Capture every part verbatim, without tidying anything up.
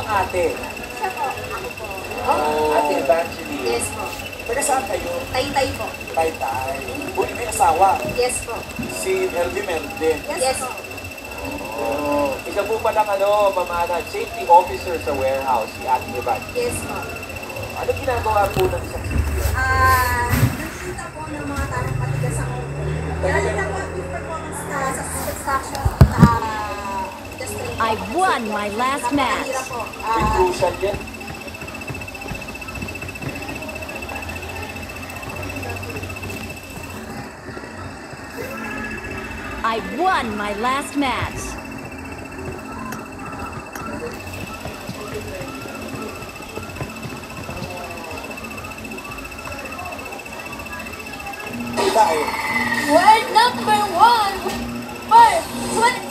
ang ate? Siya po, ako po. Oh, ate Evangeline. Yes po. Taga saan kayo? Taytay po. Taytay. Uy, may asawa. Yes po. Si Melvin Melvin. Yes po. Oh, isa po palang ano, mamana, safety officer sa warehouse, si Ate Evangeline. Yes po. Ano ginagawa po ng isang safety? Ah, nakita po ng mga tarang patigas sa ulo. Kaya nila po ang performance na sa construction na industry. I won my last match. Napakahirap po. May Ah, crucial yan. I won my last match. Kita eh. World number one for twenty.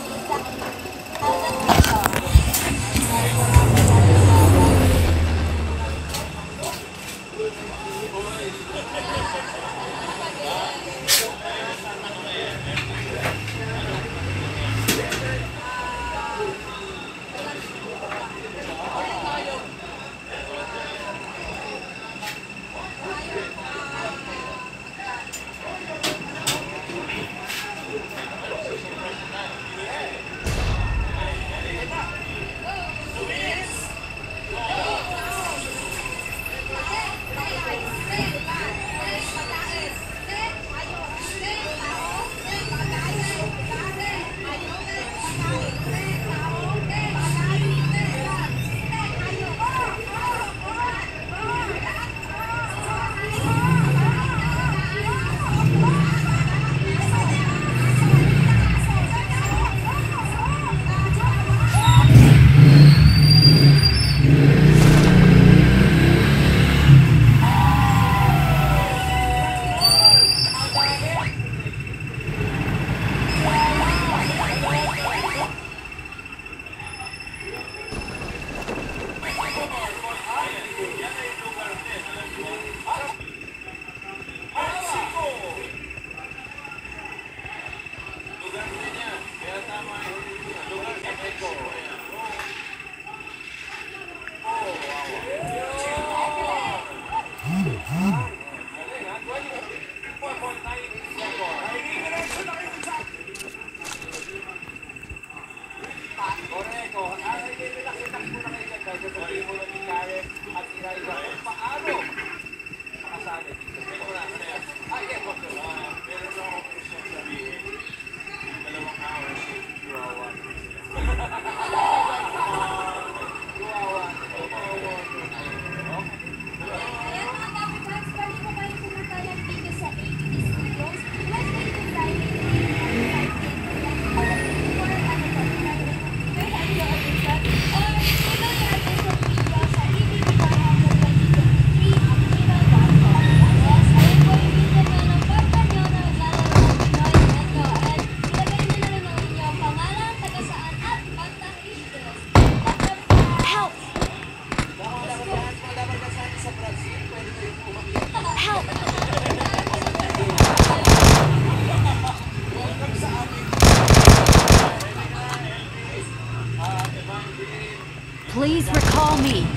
Please recall me.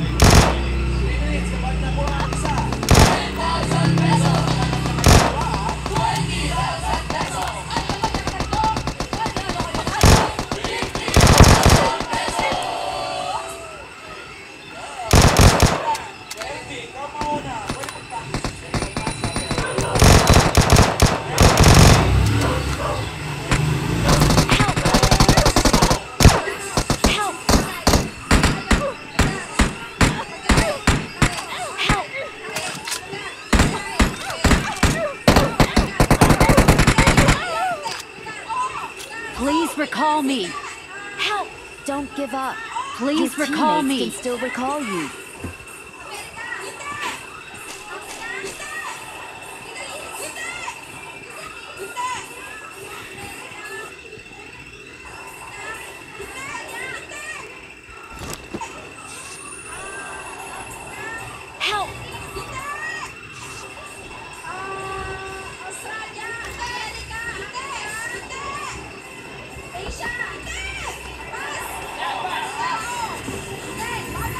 Please recall me. Help! Don't give up. Please Your recall teammates me. can still recall you. Help! Asia! Pas!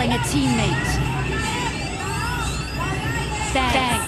calling a teammate. Thanks.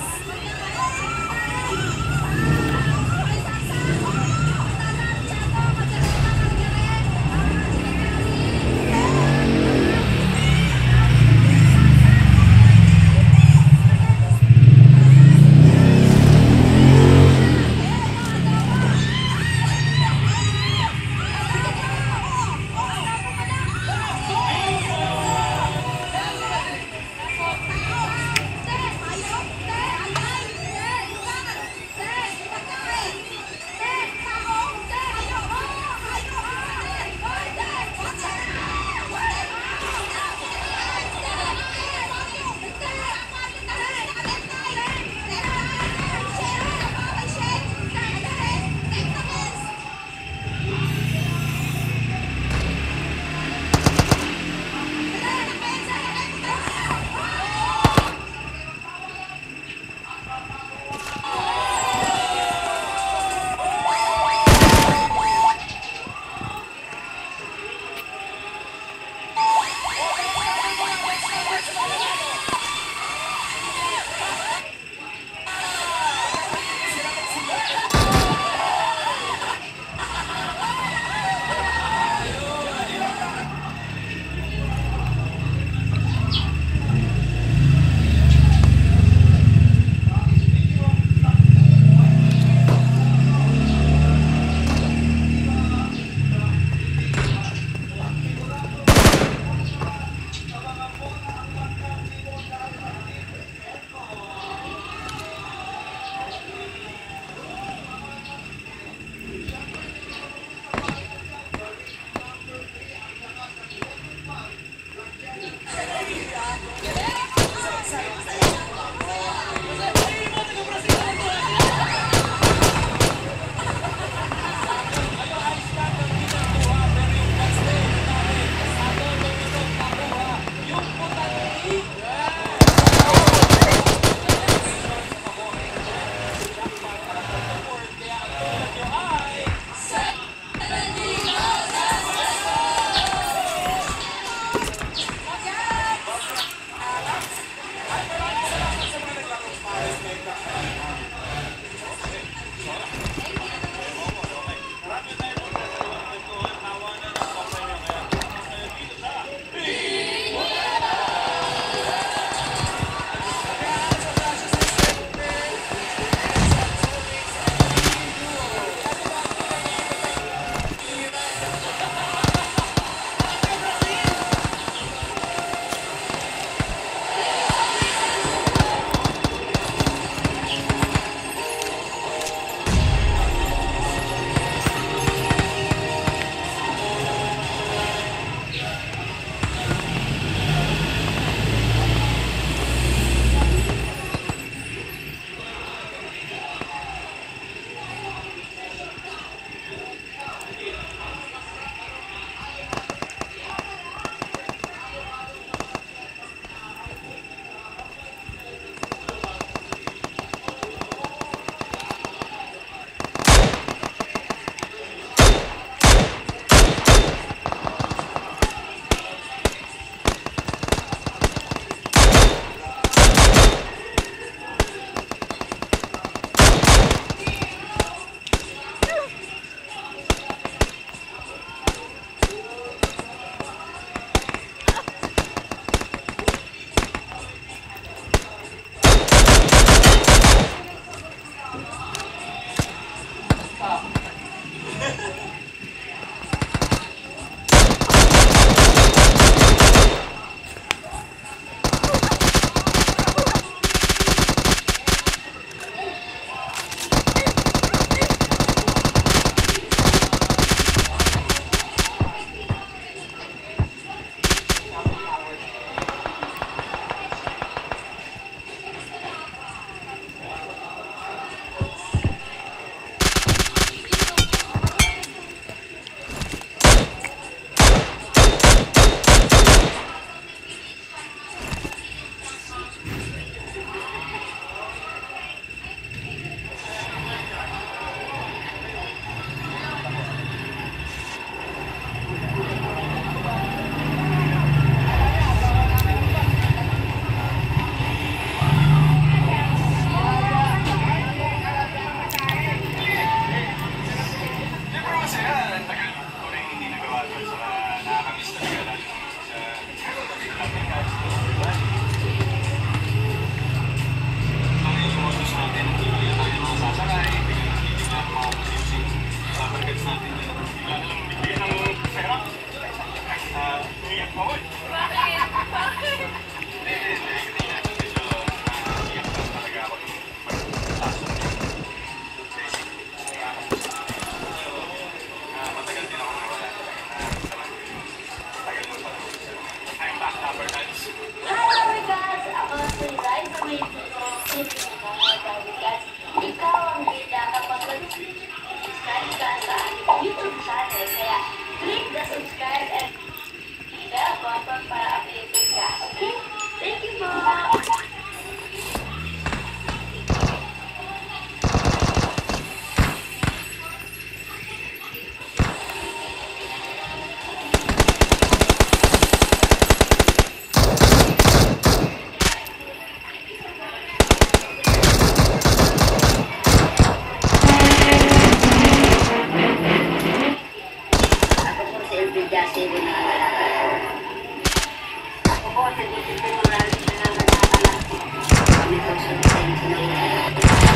siyempre Jesse, binangalala ko. Ako po, nagtitipin mo lang siya ng nagkakalat ko. Kami po sa detention na yun.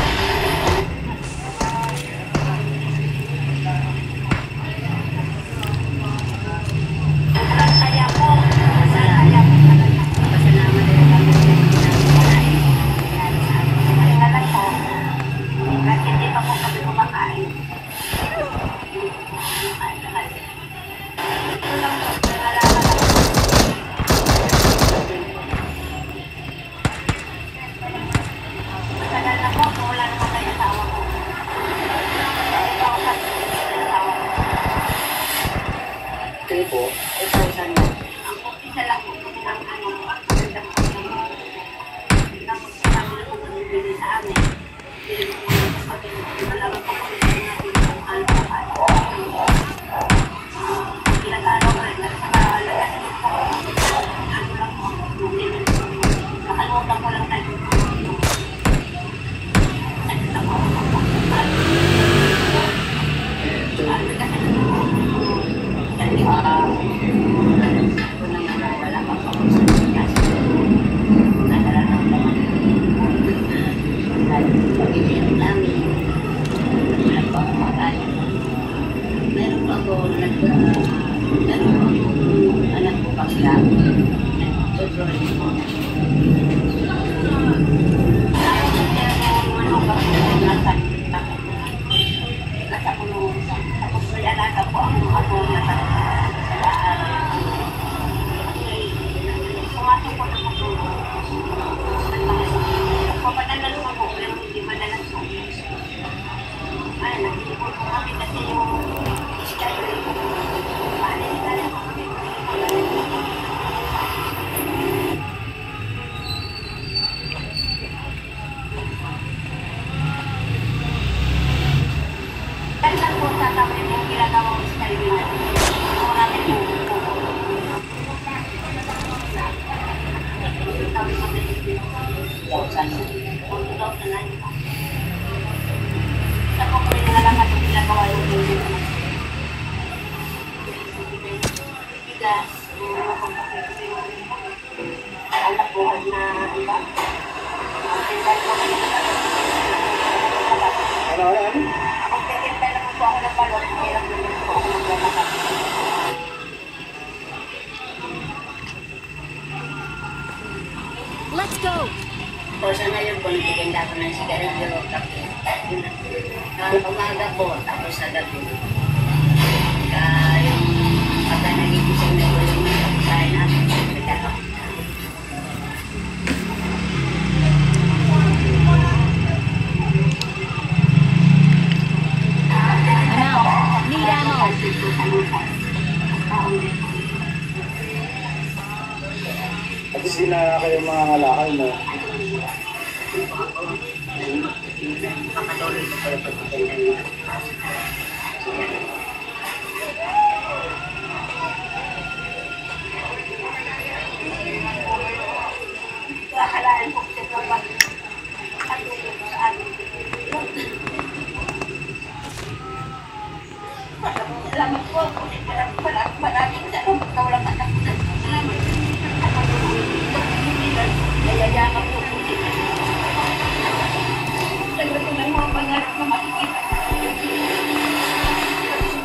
Masaya po. Masaya po. Pasalamat din kami sa pinagkakain. Masaya po. Kahit hindi pa po kami kumakain. Ito lang po. Nalala lang. Matagal na po. Wala naman kayo asawa ko. Ito ako sa asawa ko. Kayo po? Ito saan mo? Ang isa lang po. Ang ano. Ang magandang pagkakas. Tapos kami na po bumibili sa amin. Bili ko po ng kapatid. Malaman po kami sa natin kung ano po ano. Pinag-ano ko rin. Nakalagaan po. Ano lang po. Nakalimutan ko lang tayo. Ano lang po. Ano kasi kasi ah ako naman wala pa ako sa kasi nadala lang naman dahil pag-ibig namin wala pa ako makain. Meron pa ako nag meron pa ako anak ko bakla tutuloy ko nasa puno tapos may alaga po ang ako nasa pumasok po ng puno papadalan ko po pero hindi madalas po ay nag-ipon po kami kasi yung schedule ko paalala po kami Kailan po sasabihin yung ginagawang schedule natin? Ako natin yung pupo. Kami mag-isip two thousand nine. Sa po kami nangalaman yung ginagawa yung ginagawa naman. Bigas, yung mga pagkakita anak po na iba. Tinday po kami Ano, ano, ano? Kung tinday naman po ako ng balot, hirap naman po ako ng balot. Let's go! So, sa ngayon po, nagtitinda ko ng sigarilyo, tapos, yun na. Uh, umaga po, tapos sa gabi. Kaya, yung pagka nagigising na po yung kaya natin, nagkakaroon. I'm out. Need ammo. At least di na kayo mga ngalakal mo. Papatuloy ko po yung pagtitinda niya. Kakalaan po siya sa pag-atulog sa amin. Salamat po. Maraming salamat. Kaulang anak ko. Salamat. Nayayakap po po sila. Sagot ko ng mga pangarap na makikita.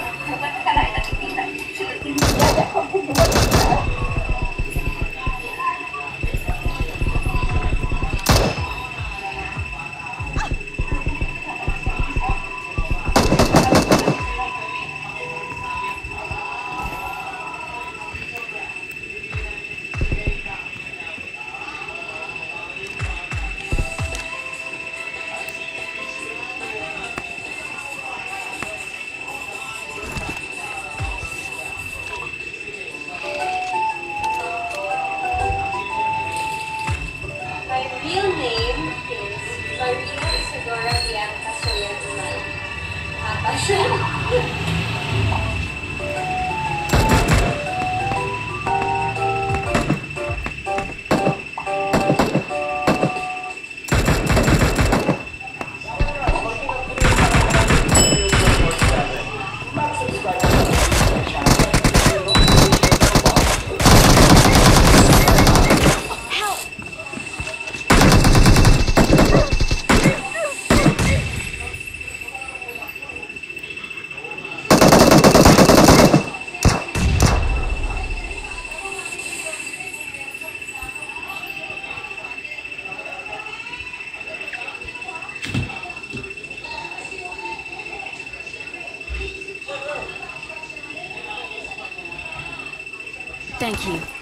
Thank you.